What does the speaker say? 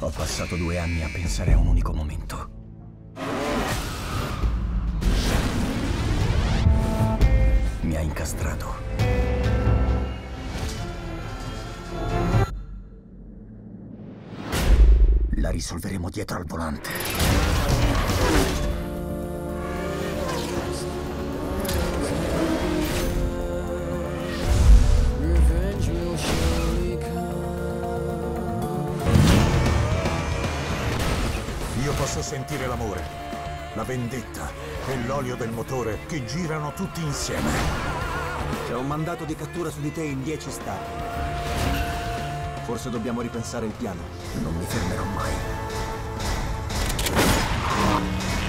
Ho passato 2 anni a pensare a un unico momento. Mi ha incastrato. La risolveremo dietro al volante. Io posso sentire l'amore, la vendetta e l'olio del motore che girano tutti insieme. C'è un mandato di cattura su di te in 10 stati. Forse dobbiamo ripensare il piano. Non mi fermerò mai.